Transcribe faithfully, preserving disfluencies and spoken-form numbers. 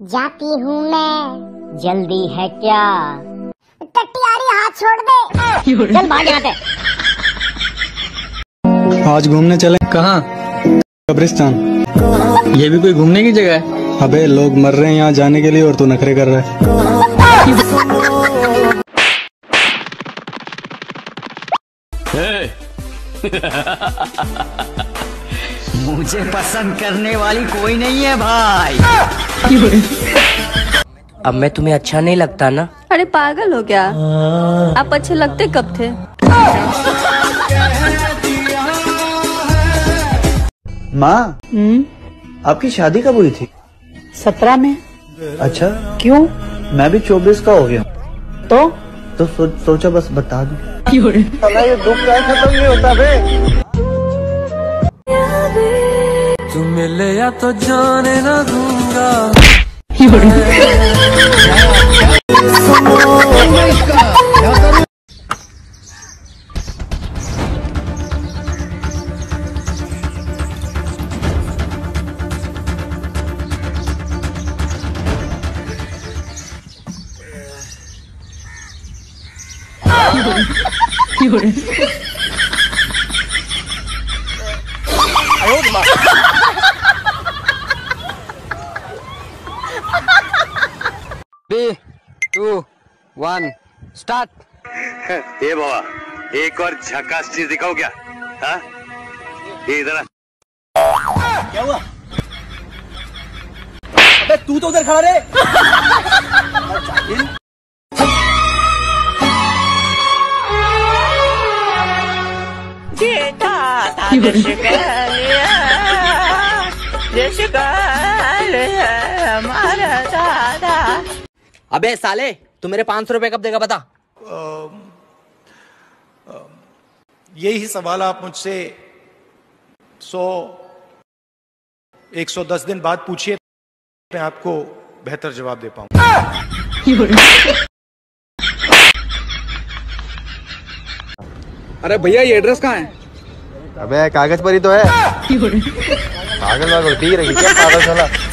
जाती हूँ मैं, जल्दी है क्या? टट्टियारी हाथ छोड़ दे। चल भाग यहाँ से। आज घूमने चले। कहाँ? कब्रिस्तान। ये भी कोई घूमने की जगह है? अबे लोग मर रहे हैं यहाँ जाने के लिए और तू नखरे कर रहा है। मुझे पसंद करने वाली कोई नहीं है भाई। अब मैं तुम्हें अच्छा नहीं लगता ना? अरे पागल हो क्या? आप अच्छे लगते कब थे? माँ, आपकी शादी कब हुई थी? सत्रह में। अच्छा, क्यों? मैं भी चौबीस का हो गया। तो तो सो, सोचा बस बता दूं। ये दुख का खत्म नहीं होता बे। तुम मिले या तो जाने ना दूंगा। Three, two, one, start. ये बाबा, एक और झकास चीज दिखाओ क्या? हाँ? ये इधर आ। क्या हुआ? अबे तू तो उधर खड़ा रे। अबे साले, तू मेरे पाँच सौ रुपए कब देगा बता? यही सवाल आप मुझसे सौ एक सौ दस दिन बाद पूछिए, मैं आपको बेहतर जवाब दे पाऊंगा। अरे भैया ये एड्रेस कहाँ है? अबे कागज पर ही तो है। पागल वागल पी रही क्या पागल साला।